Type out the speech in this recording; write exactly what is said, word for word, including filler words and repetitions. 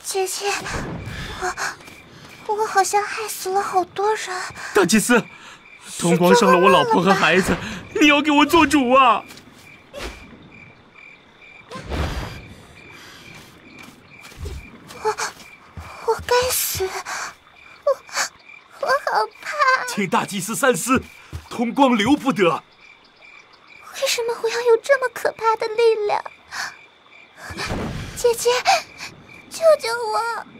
姐姐，我我好像害死了好多人。 大祭司，同光伤了我老婆和孩子，你要给我做主啊！ 我我该死，我我好怕。 请大祭司三思，同光留不得。 为什么会要有这么可怕的力量？姐姐，救救我！